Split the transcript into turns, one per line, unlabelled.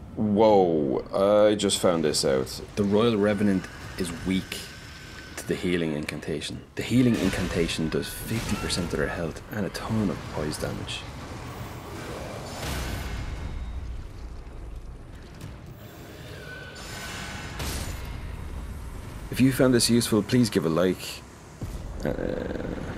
Whoa, I just found this out.
The Royal Revenant is weak to the healing incantation. The healing incantation does 50% of their health and a ton of poise damage. If you found this useful, please give a like.